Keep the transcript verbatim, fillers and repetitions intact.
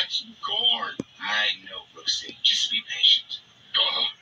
got some corn. I know, Brooksy. Just be patient. Uh-huh.